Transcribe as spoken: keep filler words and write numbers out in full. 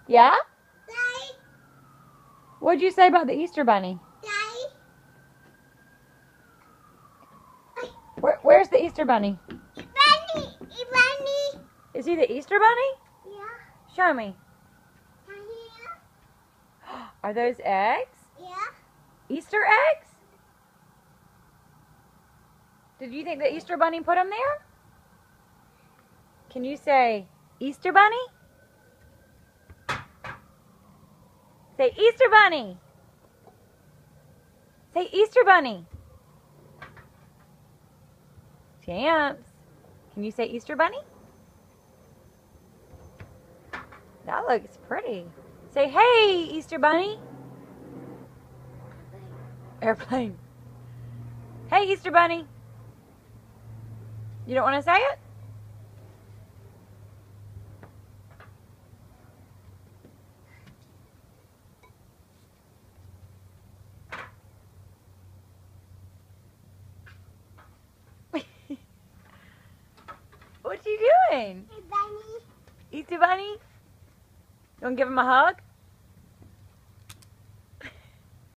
Yeah? Daddy, What'd you say about the Easter Bunny? Daddy. Where, where's the Easter Bunny? Bunny, Bunny. Is he the Easter Bunny? Yeah. Show me. Here. Are those eggs? Yeah. Easter eggs? Did you think the Easter Bunny put them there? Can you say Easter Bunny? Say Easter Bunny. Say Easter Bunny. Champs. Can you say Easter Bunny? That looks pretty. Say, hey, Easter Bunny. Airplane. Hey, Easter Bunny. You don't want to say it? What you doing? Bunny. Easter Bunny? You want to give him a hug?